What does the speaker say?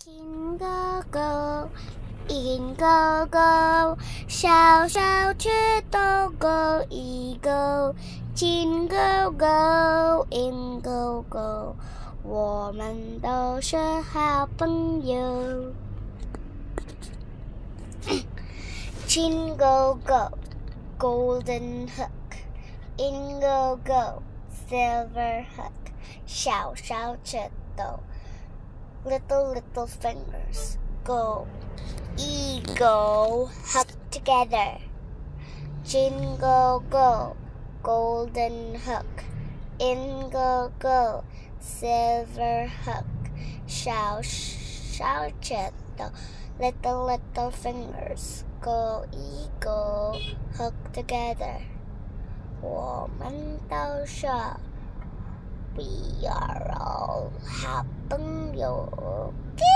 金狗狗，银狗狗，小小只的狗一个，金狗狗，银狗狗，我们都是好朋友。金狗狗 ，Golden Hook， 银狗狗 ，Silver Hook， 小小指头。Little fingers go eagle hug together. Jingle go, golden hook. In go, silver hook. 小小指头 little fingers go eagle hug together. 我们都是 We are all 好朋友。